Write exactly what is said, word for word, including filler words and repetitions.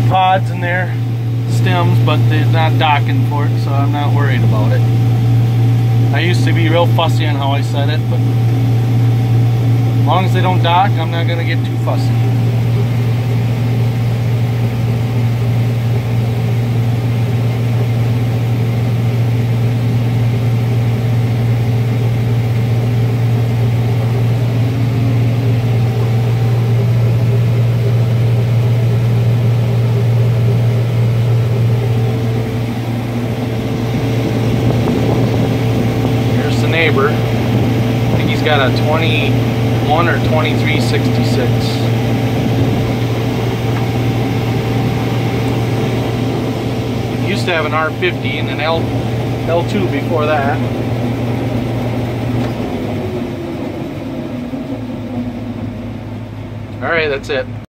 pods in there, stems, but they're not docking for it, so I'm not worried about it. I used to be real fussy on how I set it, but as long as they don't dock, I'm not going to get too fussy. Neighbor. I think he's got a twenty-one or twenty-three sixty-six. He used to have an R fifty and an L L2 before that. All right, that's it.